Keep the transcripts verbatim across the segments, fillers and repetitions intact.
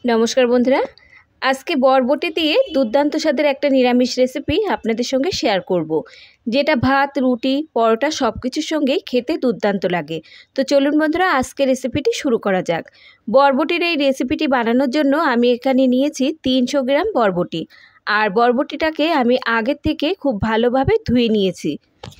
নমস্কার বন্ধুরা, আজকে বরবটি দিয়ে দুর্দান্ত স্বাদের একটা নিরামিষ রেসিপি আপনাদের সঙ্গে শেয়ার করব, যেটা ভাত, রুটি, পরোটা সব কিছুর সঙ্গেই খেতে দুর্দান্ত লাগে। তো চলুন বন্ধুরা, আজকে রেসিপিটি শুরু করা যাক। বরবটির এই রেসিপিটি বানানোর জন্য আমি এখানে নিয়েছি তিনশো গ্রাম বরবটি। আর বরবটিটাকে আমি আগের থেকে খুব ভালোভাবে ধুয়ে নিয়েছি।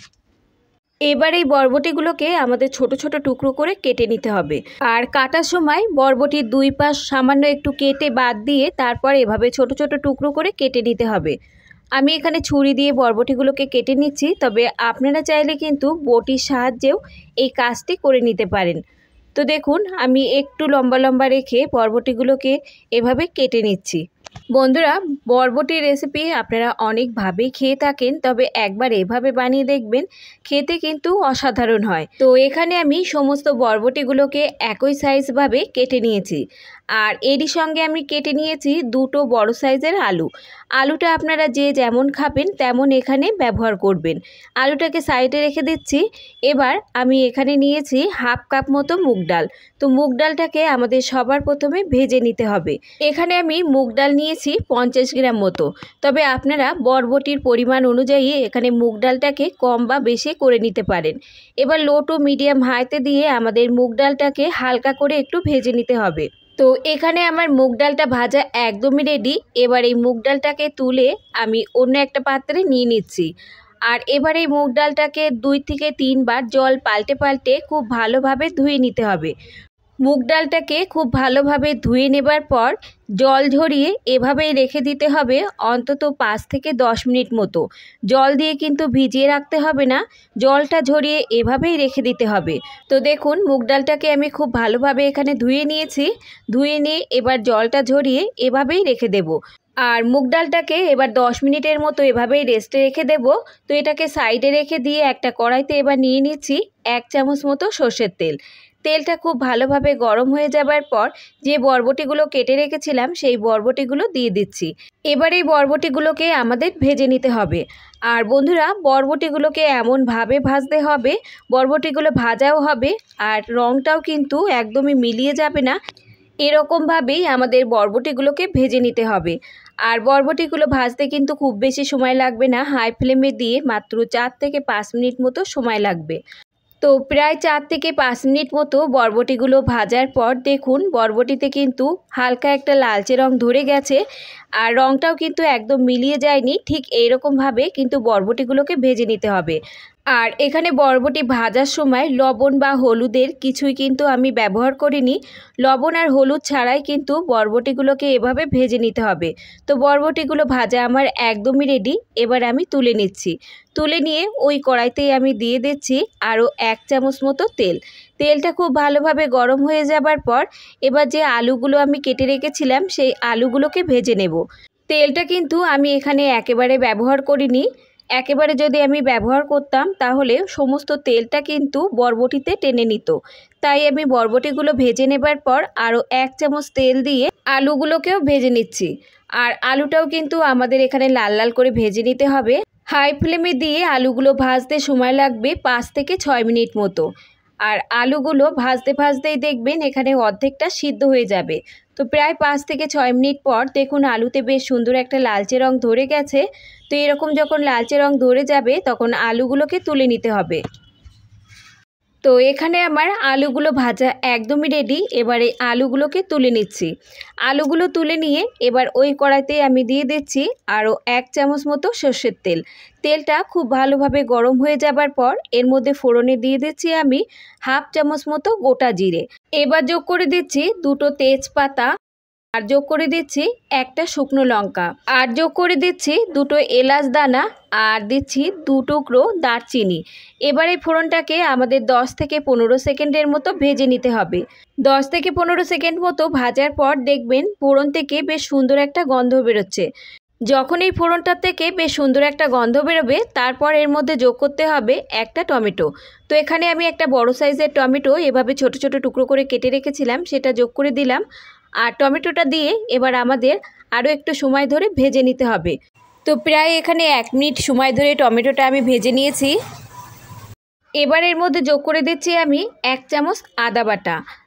এবার এই বরবটিগুলোকে আমাদের ছোট ছোট টুকরো করে কেটে নিতে হবে। আর কাটার সময় বরবটির দুই পাশ সামান্য একটু কেটে বাদ দিয়ে তারপর এভাবে ছোট ছোট টুকরো করে কেটে নিতে হবে। আমি এখানে ছুরি দিয়ে বরবটিগুলোকে কেটে নিচ্ছি, তবে আপনারা চাইলে কিন্তু বটির সাহায্যেও এই কাজটি করে নিতে পারেন। তো দেখুন, আমি একটু লম্বা লম্বা রেখে বরবটিগুলোকে এভাবে কেটে নিচ্ছি। বন্ধুরা, বরবটির রেসিপি আপনারা অনেকভাবেই খেয়ে থাকেন, তবে একবার এভাবে বানিয়ে দেখবেন, খেতে কিন্তু অসাধারণ হয়। তো এখানে আমি সমস্ত বরবটিগুলোকে একই সাইজভাবে কেটে নিয়েছি। আর এরই সঙ্গে আমি কেটে নিয়েছি দুটো বড় সাইজের আলু। আলুটা আপনারা যে যেমন খাবেন তেমন এখানে ব্যবহার করবেন। আলুটাকে সাইডে রেখে দিচ্ছি। এবার আমি এখানে নিয়েছি হাফ কাপ মতো মুগ ডাল। তো মুগ ডালটাকে আমাদের সবার প্রথমে ভেজে নিতে হবে। এখানে আমি মুগ ডাল নিয়েছি পঞ্চাশ গ্রাম মতো, তবে আপনারা বরবটির পরিমাণ অনুযায়ী এখানে মুগ ডালটাকে কম বা বেশি করে নিতে পারেন। এবার লো টু মিডিয়াম হাইতে দিয়ে আমাদের মুগ ডালটাকে হালকা করে একটু ভেজে নিতে হবে। তো এখানে আমার মুগ ডালটা ভাজা একদমই রেডি। এবার এই মুগ ডালটাকে তুলে আমি অন্য একটা পাত্রে নিয়ে নিচ্ছি। আর এবার এই মুগ ডালটাকে দুই থেকে তিনবার জল পাল্টে পাল্টে খুব ভালোভাবে ধুয়ে নিতে হবে। মুগ ডালটাকে খুব ভালোভাবে ধুয়ে নেবার পর জল ঝরিয়ে এভাবেই রেখে দিতে হবে অন্তত পাঁচ থেকে দশ মিনিট মতো। জল দিয়ে কিন্তু ভিজিয়ে রাখতে হবে না, জলটা ঝরিয়ে এভাবেই রেখে দিতে হবে। তো দেখুন, মুগ ডালটাকে আমি খুব ভালোভাবে এখানে ধুয়ে নিয়েছি। ধুয়ে নিয়ে এবার জলটা ঝরিয়ে এভাবেই রেখে দেব। আর মুগ ডালটাকে এবার দশ মিনিটের মতো এভাবেই রেস্টে রেখে দেব। তো এটাকে সাইডে রেখে দিয়ে একটা কড়াইতে এবার নিয়ে নিচ্ছি এক চামচ মতো সর্ষের তেল। তেলটা খুব ভালোভাবে গরম হয়ে যাবার পর যে বরবটিগুলো কেটে রেখেছিলাম সেই বরবটিগুলো দিয়ে দিচ্ছি। এবার এই বরবটিগুলোকে আমাদের ভেজে নিতে হবে। আর বন্ধুরা, বরবটিগুলোকে এমনভাবে ভাজতে হবে, বরবটিগুলো ভাজাও হবে আর রঙটাও কিন্তু একদমই মিলিয়ে যাবে না, এরকমভাবেই আমাদের বরবটিগুলোকে ভেজে নিতে হবে। আর বরবটিগুলো ভাজতে কিন্তু খুব বেশি সময় লাগবে না, হাই ফ্লেমে দিয়ে মাত্র চার থেকে পাঁচ মিনিট মতো সময় লাগবে। তো প্রায় চার থেকে পাঁচ মিনিট মতো বরবটিগুলো ভাজার পর দেখুন, বরবটিতে কিন্তু হালকা একটা লালচে রং ধরে গেছে আর রঙটাও কিন্তু একদম মিলিয়ে যায়নি। ঠিক এইরকমভাবে কিন্তু বরবটিগুলোকে ভেজে নিতে হবে। আর এখানে বরবটি ভাজার সময় লবণ বা হলুদের কিছুই কিন্তু আমি ব্যবহার করিনি। লবণ আর হলুদ ছাড়াই কিন্তু বরবটিগুলোকে এভাবে ভেজে নিতে হবে। তো বরবটিগুলো ভাজা আমার একদমই রেডি। এবার আমি তুলে নিচ্ছি। তুলে নিয়ে ওই কড়াইতেই আমি দিয়ে দিচ্ছি আরও এক চামচ মতো তেল। তেলটা খুব ভালোভাবে গরম হয়ে যাবার পর এবার যে আলুগুলো আমি কেটে রেখেছিলাম সেই আলুগুলোকে ভেজে নেব। তেলটা কিন্তু আমি এখানে একেবারে ব্যবহার করিনি। একেবারে যদি আমি ব্যবহার করতাম তাহলে সমস্ত তেলটা কিন্তু বরবটিতে টেনে নিত। তাই আমি বরবটিগুলো ভেজে নেবার পর আরও এক চামচ তেল দিয়ে আলুগুলোকেও ভেজে নিচ্ছি। আর আলুটাও কিন্তু আমাদের এখানে লাল লাল করে ভেজে নিতে হবে। হাই ফ্লেমে দিয়ে আলুগুলো ভাজতে সময় লাগবে পাঁচ থেকে ছয় মিনিট মতো। আর আলুগুলো ভাজতে ভাজতেই দেখবেন এখানে অর্ধেকটা সিদ্ধ হয়ে যাবে। তো প্রায় পাঁচ থেকে ছয় মিনিট পর দেখুন আলুতে বেশ সুন্দর একটা লালচে রং ধরে গেছে। তো এরকম যখন লালচে রং ধরে যাবে তখন আলুগুলোকে তুলে নিতে হবে। তো এখানে আমার আলুগুলো ভাজা একদমই রেডি। এবারে আলুগুলোকে তুলে নিচ্ছি। আলুগুলো তুলে নিয়ে এবার ওই কড়াইতে আমি দিয়ে দিচ্ছি আরও এক চামচ মতো সর্ষের তেল। তেলটা খুব ভালোভাবে গরম হয়ে যাবার পর এর মধ্যে ফোড়নে দিয়ে দিচ্ছি আমি হাফ চামচ মতো গোটা জিরে। এবার যোগ করে দিচ্ছি দুটো তেজপাতা, আর যোগ করে দিচ্ছি একটা শুকনো লঙ্কা, আর যোগ করে দিচ্ছি দুটো এলাচ দানা, আর দিচ্ছি দু টুকরো দারচিনি। এবার এই ফোড়নটাকে আমাদের দশ থেকে পনেরো সেকেন্ডের মতো ভেজে নিতে হবে। দশ থেকে পনেরো সেকেন্ড মতো ভাজার পর দেখবেন ফোড়ন থেকে বেশ সুন্দর একটা গন্ধ বেরোচ্ছে। যখন এই ফোড়নটার থেকে বেশ সুন্দর একটা গন্ধ বেরোবে তারপর এর মধ্যে যোগ করতে হবে একটা টমেটো। তো এখানে আমি একটা বড় সাইজের টমেটো এভাবে ছোট ছোট টুকরো করে কেটে রেখেছিলাম, সেটা যোগ করে দিলাম। আর টমেটোটা দিয়ে এবার আমাদের আরও একটু সময় ধরে ভেজে নিতে হবে। তো প্রায় এখানে এক মিনিট সময় ধরে টমেটোটা আমি ভেজে নিয়েছি। এবার এর মধ্যে যোগ করে দিচ্ছি আমি এক চামচ আদা বাটা।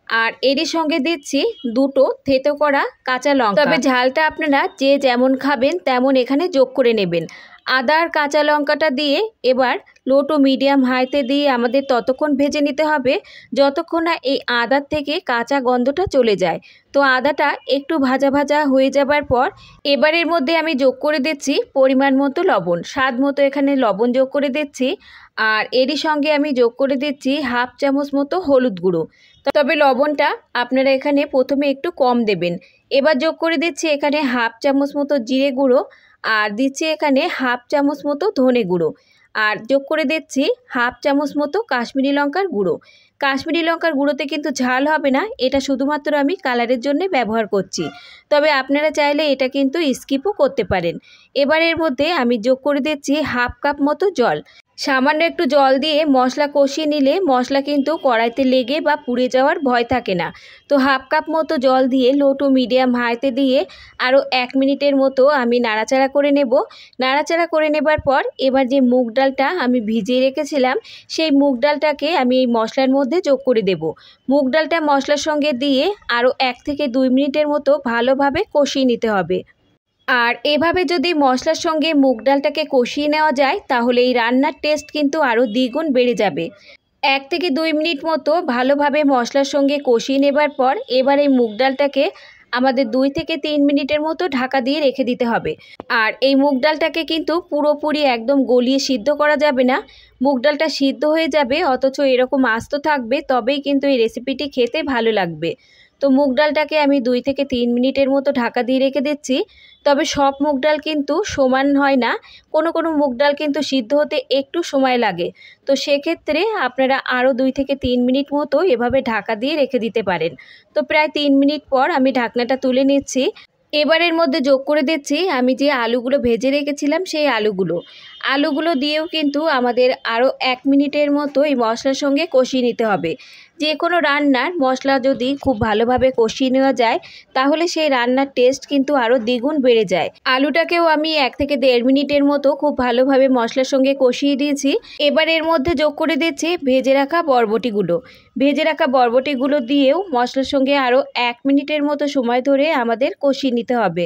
আর এরই সঙ্গে দিচ্ছি দুটো থেতো করা কাঁচা লঙ্কা। তবে ঝালটা আপনারা যে যেমন খাবেন তেমন এখানে যোগ করে নেবেন। আদা আর কাঁচা লঙ্কাটা দিয়ে এবার লো টু মিডিয়াম হাইতে দিয়ে আমাদের ততক্ষণ ভেজে নিতে হবে যতক্ষণ না এই আদার থেকে কাঁচা গন্ধটা চলে যায়। তো আদাটা একটু ভাজা ভাজা হয়ে যাবার পর এবারের মধ্যে আমি যোগ করে দিচ্ছি পরিমাণ মতো লবণ, স্বাদ মতো এখানে লবণ যোগ করে দিচ্ছি। আর এরই সঙ্গে আমি যোগ করে দিচ্ছি হাফ চামচ মতো হলুদ গুঁড়ো। তবে লবণটা আপনারা এখানে প্রথমে একটু কম দেবেন। এবার যোগ করে দিচ্ছি এখানে হাফ চামচ মতো জিরে গুঁড়ো, আর দিচ্ছি এখানে হাফ চামচ মতো ধনে গুঁড়ো, আর যোগ করে দিচ্ছি হাফ চামচ মতো কাশ্মীরি লঙ্কার গুঁড়ো। কাশ্মীরি লঙ্কার গুঁড়োতে কিন্তু ঝাল হবে না, এটা শুধুমাত্র আমি কালারের জন্য ব্যবহার করছি। তবে আপনারা চাইলে এটা কিন্তু স্কিপও করতে পারেন। এবার এর মধ্যে আমি যোগ করে দিচ্ছি হাফ কাপ মতো জল। সামান্য একটু জল দিয়ে মশলা কষিয়ে নিলে মশলা কিন্তু কড়াইতে লেগে বা পুড়ে যাওয়ার ভয় থাকে না। তো হাফ কাপ মতো জল দিয়ে লো টু মিডিয়াম হাইতে দিয়ে আরও এক মিনিটের মতো আমি নাড়াচাড়া করে নেব। নাড়াচাড়া করে নেবার পর এবার যে মুগ ডালটা আমি ভিজিয়ে রেখেছিলাম সেই মুগ ডালটাকে আমি এই মশলার মধ্যে যোগ করে দেব। মুগ ডালটা মশলার সঙ্গে দিয়ে আরও এক থেকে দুই মিনিটের মতো ভালোভাবে কষিয়ে নিতে হবে। আর এভাবে যদি মশলার সঙ্গে মুগ ডালটাকে কষিয়ে নেওয়া যায় তাহলে এই রান্নার টেস্ট কিন্তু আরও দ্বিগুণ বেড়ে যাবে। এক থেকে দুই মিনিট মতো ভালোভাবে মশলার সঙ্গে কষিয়ে নেবার পর এবার এই মুগ ডালটাকে আমাদের দুই থেকে তিন মিনিটের মতো ঢাকা দিয়ে রেখে দিতে হবে। আর এই মুগ ডালটাকে কিন্তু পুরোপুরি একদম গলিয়ে সিদ্ধ করা যাবে না। মুগ ডালটা সিদ্ধ হয়ে যাবে অথচ এরকম আস্ত থাকবে, তবেই কিন্তু এই রেসিপিটি খেতে ভালো লাগবে। তো মুগ ডালটাকে আমি দুই থেকে তিন মিনিটের মতো ঢাকা দিয়ে রেখে দিচ্ছি। তবে সব মুগ ডাল কিন্তু সমান হয় না, কোনো কোনো মুগ ডাল কিন্তু সিদ্ধ হতে একটু সময় লাগে। তো সেক্ষেত্রে আপনারা আরও দুই থেকে তিন মিনিট মতো এভাবে ঢাকা দিয়ে রেখে দিতে পারেন। তো প্রায় তিন মিনিট পর আমি ঢাকনাটা তুলে নিচ্ছি। এবারের মধ্যে যোগ করে দিচ্ছি আমি যে আলুগুলো ভেজে রেখেছিলাম সেই আলুগুলো। আলুগুলো দিয়েও কিন্তু আমাদের আরও এক মিনিটের মতো এই মশলার সঙ্গে কষিয়ে নিতে হবে। যে কোনো রান্নার মশলা যদি খুব ভালোভাবে কষিয়ে নেওয়া যায় তাহলে সেই রান্নার টেস্ট কিন্তু আরও দ্বিগুণ বেড়ে যায়। আলুটাকেও আমি এক থেকে দেড় মিনিটের মতো খুব ভালোভাবে মশলার সঙ্গে কষিয়ে দিয়েছি। এবার এর মধ্যে যোগ করে দিচ্ছি ভেজে রাখা বরবটিগুলো। ভেজে রাখা বরবটিগুলো দিয়েও মশলার সঙ্গে আরও এক মিনিটের মতো সময় ধরে আমাদের কষিয়ে নিতে হবে।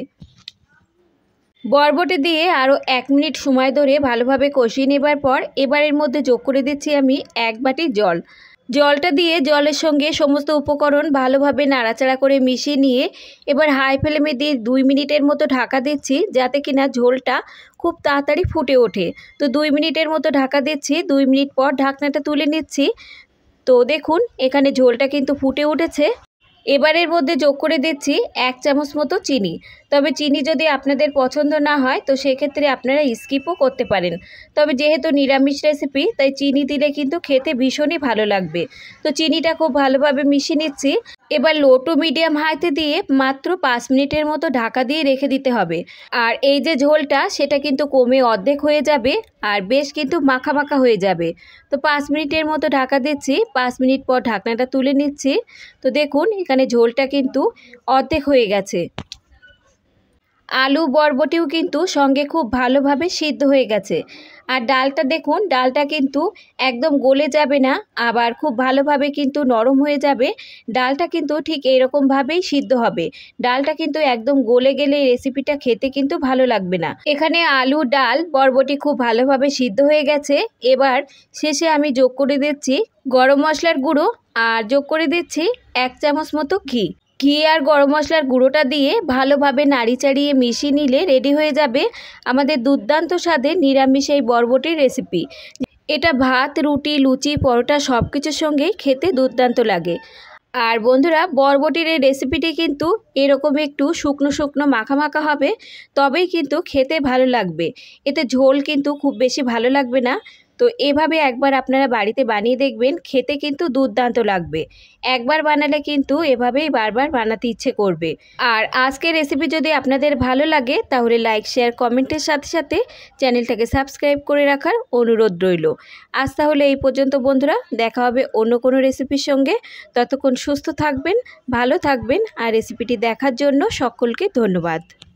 বরবটি দিয়ে আরও এক মিনিট সময় ধরে ভালোভাবে কষিয়ে নেবার পর এবার এর মধ্যে যোগ করে দিচ্ছি আমি এক বাটি জল। জলটা দিয়ে জলের সঙ্গে সমস্ত উপকরণ ভালোভাবে নাড়াচাড়া করে মিশিয়ে নিয়ে এবার হাই ফ্লেমে দিয়ে দুই মিনিটের মতো ঢাকা দিচ্ছি যাতে কিনা ঝোলটা খুব তাড়াতাড়ি ফুটে ওঠে। তো দুই মিনিটের মতো ঢাকা দিচ্ছি। দুই মিনিট পর ঢাকনাটা তুলে নিচ্ছি। তো দেখুন এখানে ঝোলটা কিন্তু ফুটে উঠেছে। এবারের মধ্যে যোগ করে দিচ্ছি এক চামচ মতো চিনি। তবে চিনি যদি আপনাদের পছন্দ না হয় তো সেক্ষেত্রে আপনারা স্কিপও করতে পারেন। তবে যেহেতু নিরামিষ রেসিপি তাই চিনি দিলে কিন্তু খেতে ভীষণই ভালো লাগবে। তো চিনিটা খুব ভালোভাবে মিশিয়ে নিচ্ছি। এবার লো টু মিডিয়াম হাইতে দিয়ে মাত্র পাঁচ মিনিটের মতো ঢাকা দিয়ে রেখে দিতে হবে। আর এই যে ঝোলটা সেটা কিন্তু কমে অর্ধেক হয়ে যাবে আর বেশ কিন্তু মাখা মাখা হয়ে যাবে। তো পাঁচ মিনিটের মতো ঢাকা দিচ্ছি। পাঁচ মিনিট পর ঢাকনাটা তুলে নিচ্ছি। তো দেখুন এখানে ঝোলটা কিন্তু অর্ধেক হয়ে গেছে। আলু বরবটিও কিন্তু সঙ্গে খুব ভালোভাবে সিদ্ধ হয়ে গেছে। আর ডালটা দেখুন ডালটা কিন্তু একদম গলে যাবে না, আবার খুব ভালোভাবে কিন্তু নরম হয়ে যাবে। ডালটা কিন্তু ঠিক এরকমভাবেই সিদ্ধ হবে। ডালটা কিন্তু একদম গলে গেলে রেসিপিটা খেতে কিন্তু ভালো লাগবে না। এখানে আলু ডাল বরবটি খুব ভালোভাবে সিদ্ধ হয়ে গেছে। এবার শেষে আমি যোগ করে দিচ্ছি গরম মশলার গুঁড়ো আর যোগ করে দিচ্ছি এক চামচ মতো ঘি। ঘি আর গরম মশলার গুঁড়োটা দিয়ে ভালোভাবে নাড়ি চাড়িয়ে মিশিয়ে নিলে রেডি হয়ে যাবে আমাদের দুর্দান্ত স্বাদের নিরামিষ এই বরবটির রেসিপি। এটা ভাত, রুটি, লুচি, পরোটা সব কিছুর সঙ্গেই খেতে দুর্দান্ত লাগে। আর বন্ধুরা বরবটির এই রেসিপিটি কিন্তু এরকম একটু শুকনো শুকনো মাখা মাখা হবে, তবেই কিন্তু খেতে ভালো লাগবে। এতে ঝোল কিন্তু খুব বেশি ভালো লাগবে না। তো এভাবে একবার আপনারা বাড়িতে বানিয়ে দেখবেন, খেতে কিন্তু দুর্দান্ত লাগবে। একবার বানালে কিন্তু এভাবেই বারবার বানাতে ইচ্ছে করবে। আর আজকের রেসিপি যদি আপনাদের ভালো লাগে তাহলে লাইক, শেয়ার, কমেন্টের সাথে সাথে চ্যানেলটাকে সাবস্ক্রাইব করে রাখার অনুরোধ রইল। আজ তাহলে এই পর্যন্ত বন্ধুরা, দেখা হবে অন্য কোনো রেসিপির সঙ্গে। ততক্ষণ সুস্থ থাকবেন, ভালো থাকবেন আর রেসিপিটি দেখার জন্য সকলকে ধন্যবাদ।